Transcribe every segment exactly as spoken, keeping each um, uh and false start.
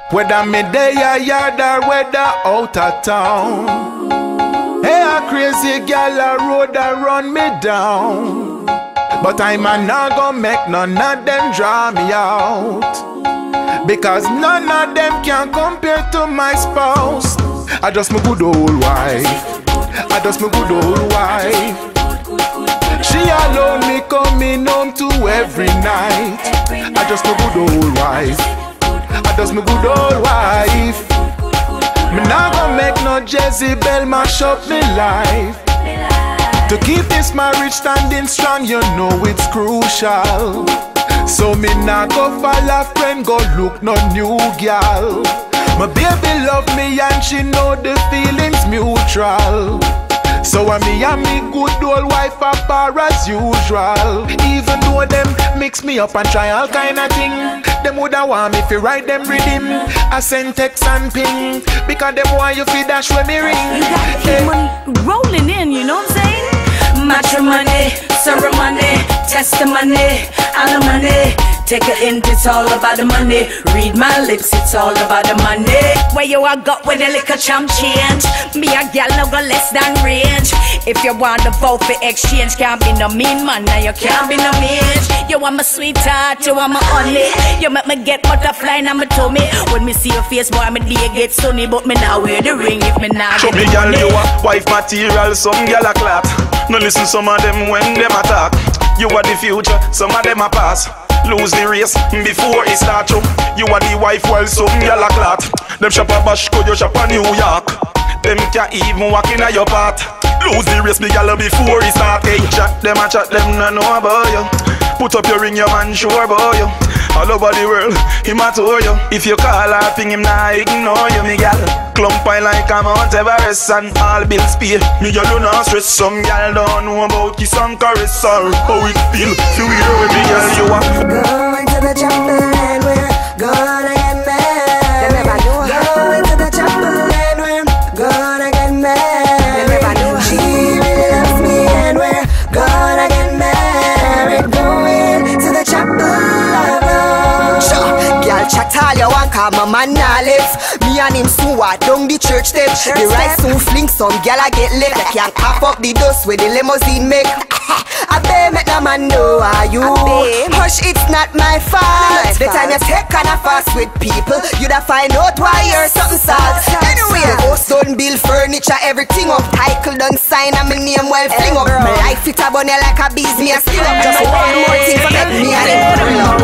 Whether me day a yard or whether out of town. Hey, a crazy gal a road a run me down. But I'm a not gonna make none of them draw me out. Because none of them can compare to my spouse. I just my good old wife. I just my good old wife. She alone me coming home to every night. I just my good old wife. I just my good old wife. Me not gonna make no Jezebel mash up me life. To keep this marriage standing strong, you know it's crucial. So me not go follow a friend, go look no new gal. My baby love me and she know the feelings mutual. So I me and me good old wife apart as usual. Even though them mix me up and try all kind of thing, them woulda want me fi write them rhythm. I send text and ping, because them want you fi dash when me ring. You gotta keep hey. money rolling in, you know what I'm saying? Matrimony, ceremony, testimony, alimony. Take a hint, it's all about the money. Read my lips, it's all about the money. Where you a got with a liquor champ change? Me a gal no go less than range. If you want the vote for exchange, can't be no mean man, now you can't be no mange. You want my sweetheart, you want my honey. You make me get butterfly now me tummy. When me see your face, boy, my day get sunny. But me now wear the ring if me now get the money. You a wife material, some gal a clap. No listen some of them when them attack. You are the future, some of them a pass. Lose the race before it start you. You are the wife while some gal a clot. Them shop a Bashko, you shop a New York. Them can't even walk in a your path. Lose the race, the gal before it start. Hey, chat them a chat them no know about you. Put up your ring, your man sure about you. All over the world, him a tour you. If you call or ping him, nah ignore you, me gal. Clump I like a Mount Everest and all bills pay. Me gal do not stress. Some gal don't know about kiss and caress or how it feel. Feel weird with me gal, you a going to the chapel and we're gonna get married. They never do it. Going to the chapel and we're gonna get married. They never do it. She really loves me and we're gonna get married. Going to the chapel. Girl, chat all you want, cause my man nah live. Me and him soon walk down the church step. The right soon fling some girl I get lit. I can't pop up the dust with the limousine make. I bet make no man know are you. Hush, it's not my fault. The time you take on a fast with people, you'd have find out why you're something salt. Anyway, the house done build furniture, everything up. Title done sign and my name well fling up. My life it a bunny like a bees, me a skin up. Just one more thing for make me and him pull up.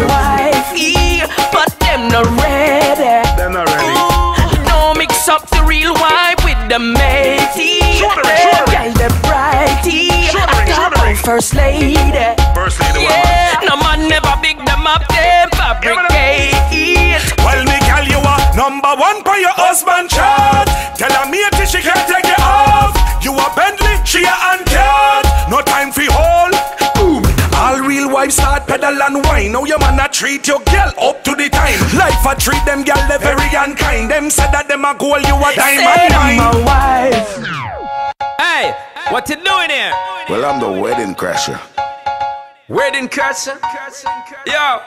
But them not ready. them not ready. Ooh, no mix up the real wife with the matey. Girl, the brighty. I got my first lady. First lady, yeah. No man never big them up, them fabricate. Well, me gal, you are number one for your husband chart. Tell her me till she can't take it off. You a Bentley, she a Antard. No time for hold. Boom. All real wives start pedal and wine. Now your man a treat your girl up to the time. Life a treat them girl they very unkind. Them said that them a goal, you a diamond mine. My wife. Hey, what you doing here? Well, I'm the wedding crasher. Wedding crasher? Yo.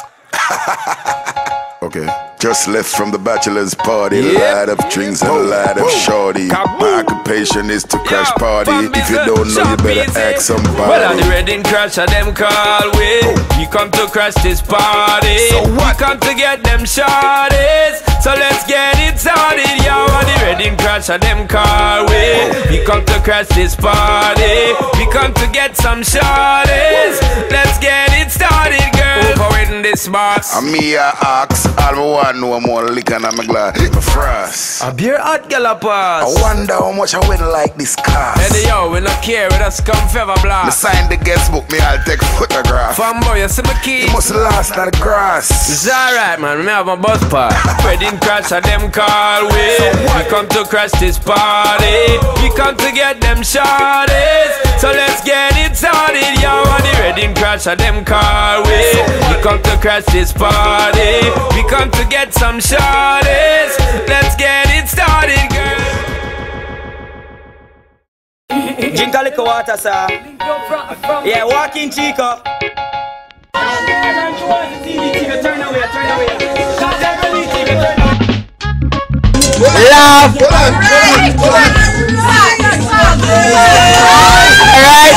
Okay. Just left from the bachelor's party. Yep. Lot of drinks and a lot of shorty. My occupation is to crash Yo, party. If you don't know, you better ask somebody. Well, I'm the wedding crasher, them call we. We come to crash this party. So what? We come to get them shorties. So let's get it started, yo. I'm the wedding crasher, them call we. We come to crash this party. We come to get some shorties. Let's get it started, girl. For wedding this box. I'm me a ox. All I want no more liquor in my glass. My frost. A beer hot gal a pass. I wonder how much I win like this cost. Hey yo, we not care, we just come fever Me blast. sign the guest book, me I'll take photograph. Fanboy, you see my key? You must last on the grass. It's alright man, me have my bus pass. Wedding crash at them call we. We come to crash this party. We come to get them shorties. So let's get it started, yo. On the wedding crash at them call we. We come to crash this party. We come to get some shorties. Let's get it started, girl. Drink a little water, sir. Yeah, walk in, Chico. Turn away, turn away. laugh. Alright.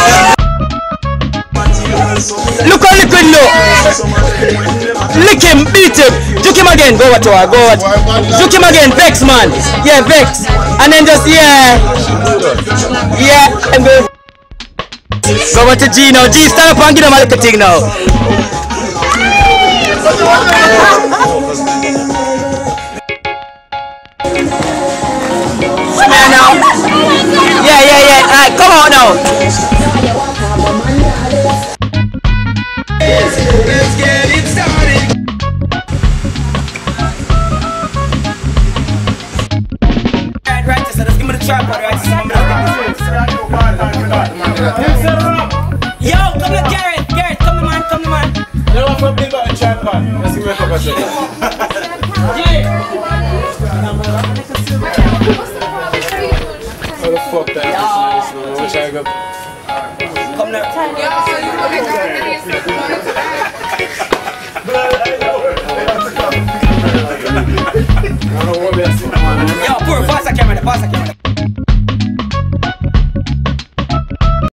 Look how liquid look. Lick him, beat him. Juke him again. Go what to her, go what. Juke him again, Vex man. Yeah, Vex. And then just, yeah. Yeah, and go. Go over to G now. G, stand up and give them a little thing now. Smell now. Yeah, yeah, yeah. Alright, come on now. Let's get it started. Right, right, so let's give me the trap, right? Yo, come to Garrett, Garrett, come to man, come to man. You want to big up the trap, man? Let's give me a couple of seconds. How the fuck that is nice, man? Which I go. Come now. Yo, poor, pass the camera, pass the camera.